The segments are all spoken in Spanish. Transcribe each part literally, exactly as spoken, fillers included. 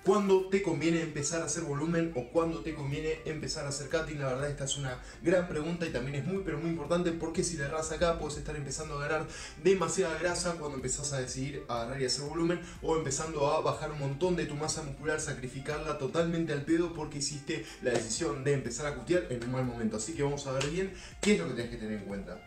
¿Cuándo te conviene empezar a hacer volumen o cuándo te conviene empezar a hacer cutting? La verdad esta es una gran pregunta y también es muy pero muy importante, porque si le erras acá puedes estar empezando a ganar demasiada grasa cuando empezás a decidir agarrar y hacer volumen, o empezando a bajar un montón de tu masa muscular, sacrificarla totalmente al pedo porque hiciste la decisión de empezar a cutear en un mal momento. Así que vamos a ver bien qué es lo que tienes que tener en cuenta.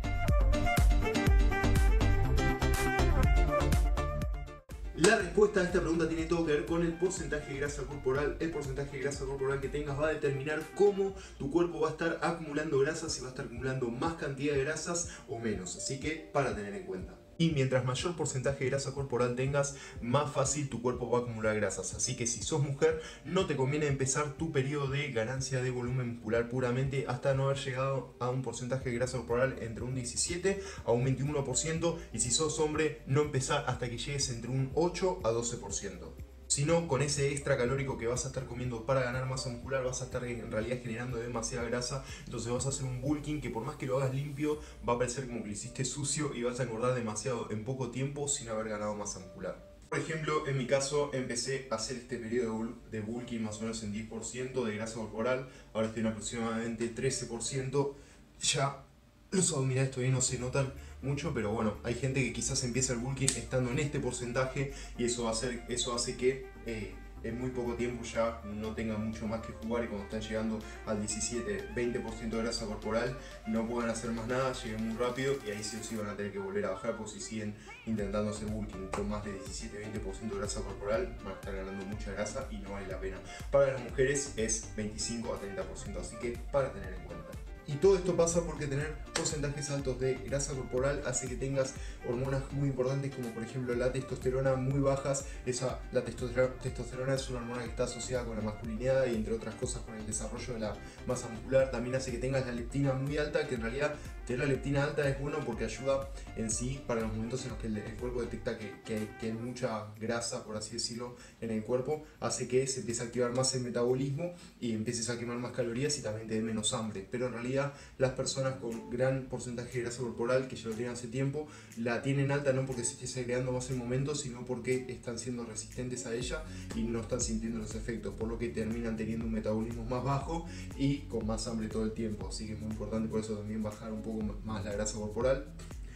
La respuesta a esta pregunta tiene todo que ver con el porcentaje de grasa corporal. El porcentaje de grasa corporal que tengas va a determinar cómo tu cuerpo va a estar acumulando grasas, si va a estar acumulando más cantidad de grasas o menos. Así que para tener en cuenta. Y mientras mayor porcentaje de grasa corporal tengas, más fácil tu cuerpo va a acumular grasas. Así que si sos mujer, no te conviene empezar tu periodo de ganancia de volumen muscular puramente hasta no haber llegado a un porcentaje de grasa corporal entre un diecisiete a un veintiuno por ciento. Y si sos hombre, no empezar hasta que llegues entre un ocho a doce por ciento. Sino con ese extra calórico que vas a estar comiendo para ganar masa muscular, vas a estar en realidad generando demasiada grasa. Entonces vas a hacer un bulking que, por más que lo hagas limpio, va a parecer como que lo hiciste sucio y vas a engordar demasiado en poco tiempo sin haber ganado masa muscular. Por ejemplo, en mi caso empecé a hacer este periodo de bulking más o menos en diez por ciento de grasa corporal. Ahora estoy en aproximadamente trece por ciento. Ya los abdominales todavía no se notan mucho, pero bueno, hay gente que quizás empieza el bulking estando en este porcentaje y eso, va a hacer, eso hace que eh, en muy poco tiempo ya no tengan mucho más que jugar, y cuando están llegando al diecisiete veinte por ciento de grasa corporal no puedan hacer más nada, lleguen muy rápido y ahí sí o sí van a tener que volver a bajar, porque si siguen intentando hacer bulking con más de diecisiete veinte por ciento de grasa corporal van a estar ganando mucha grasa y no vale la pena. Para las mujeres es veinticinco a treinta por ciento, así que para tener en cuenta. Y todo esto pasa porque tener porcentajes altos de grasa corporal hace que tengas hormonas muy importantes, como por ejemplo la testosterona muy bajas. Esa, la testosterona es una hormona que está asociada con la masculinidad y entre otras cosas con el desarrollo de la masa muscular. También hace que tengas la leptina muy alta, que en realidad tener la leptina alta es bueno porque ayuda en sí para los momentos en los que el, el cuerpo detecta que, que, que hay mucha grasa, por así decirlo, en el cuerpo. Hace que se empiece a activar más el metabolismo y empieces a quemar más calorías y también te dé menos hambre. Pero en realidad las personas con gran porcentaje de grasa corporal, que ya lo tienen hace tiempo, la tienen alta no porque se esté segregando más en el momento, sino porque están siendo resistentes a ella y no están sintiendo los efectos, por lo que terminan teniendo un metabolismo más bajo y con más hambre todo el tiempo. Así que es muy importante por eso también bajar un poco más la grasa corporal.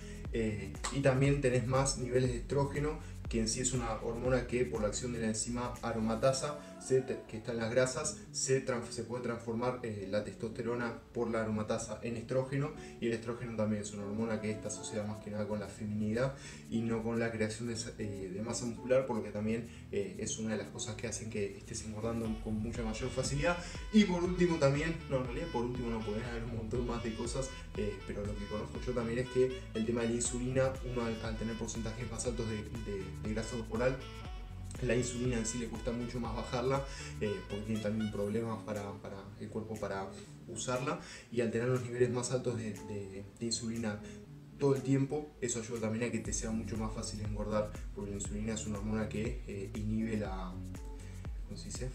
Eh, y también tenés más niveles de estrógeno, que en sí es una hormona que por la acción de la enzima aromatasa, se, que está en las grasas, se, se puede transformar eh, la testosterona por la aromatasa en estrógeno, y el estrógeno también es una hormona que está asociada más que nada con la feminidad y no con la creación de, eh, de masa muscular, por lo que también eh, es una de las cosas que hacen que estés engordando con mucha mayor facilidad. Y por último también, no en realidad por último no podés haber un montón más de cosas, eh, pero lo que conozco yo también es que el tema de la insulina, uno al, al tener porcentajes más altos de, de, de grasa corporal, la insulina en sí le cuesta mucho más bajarla, eh, porque tiene también problemas para, para el cuerpo para usarla, y al tener los niveles más altos de, de, de insulina todo el tiempo, eso ayuda también a que te sea mucho más fácil engordar, porque la insulina es una hormona que eh, inhibe la, ¿cómo se dice?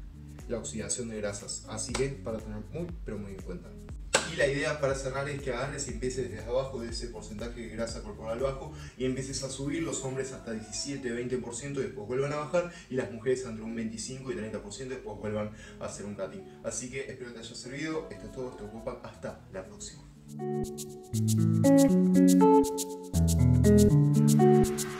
la oxidación de grasas, así que para tener muy pero muy en cuenta. Y la idea para cerrar es que agarres y empieces desde abajo de ese porcentaje de grasa corporal bajo y empieces a subir, los hombres hasta diecisiete a veinte por ciento y después vuelvan a bajar, y las mujeres entre un veinticinco y treinta por ciento y después vuelvan a hacer un cutting. Así que espero que te haya servido. Esto es todo, esto es Copa, hasta la próxima.